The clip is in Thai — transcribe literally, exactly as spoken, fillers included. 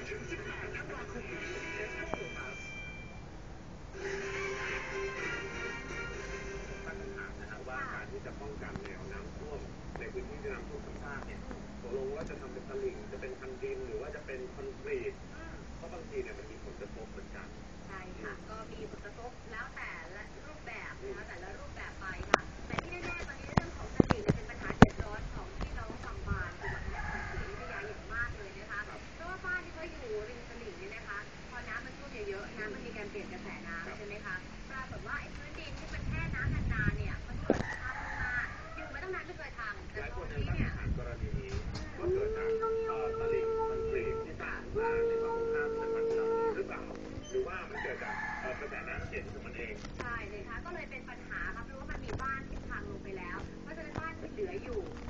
ถึงสิบแปดธันวาคมนี้เอสโมครับตั้งคำถามนะครับว่าการที่จะป้องกันแนวน้ำท่วมในพื้นที่ที่น้ำท่วมซ้ำซากเนี่ยตกลงว่าจะทำเป็นตลิ่งจะเป็นคันดินหรือว่าจะเป็นคอนกรีตเพราะบางทีเนี่ยมันมีผลกระทบเหมือนกันใช่ค่ะก็มีผลกระทบแล้วแต่ละรูปแบบนะคะแต่ละรูปแบบไปค่ะแต่ที่แน่ๆตอนนี้เรื่องของตลิ่งเป็นปัญหาเดือดร้อนของพี่น้องบางบานจังหวัดพระนครศรีอยุธยาอย่างมากเลยนะคะเพราะว่าบ้านที่เขาอยู่ริมตลิ่งเนี่ยนะคะพอน้ำมันท่วมเยอะๆน้ำมันมีการเปลี่ยนกระแสน้ำใช่ไหมคะปรากฏว่าไอ้พื้นดินที่มันแช่น้ำนานๆเนี่ยมันเกิดสภาพลงมาอยู่มาตั้งนานไม่เคยพังแต่ตอนนี้เนี่ยกรณีนี้ว่าเกิดจากตลิ่งคอนกรีตที่สร้างมาในฝั่งตรงข้ามจังหวัดเราหรือเปล่าหรือว่ามันเกิดจากกระแสน้ำเสียของมันเองใช่เลยค่ะก็เลยเป็นปัญหาครับเพราะว่ามันมีบ้านที่พังลงไปแล้วเพราะฉะนั้นบ้านที่เหลืออยู่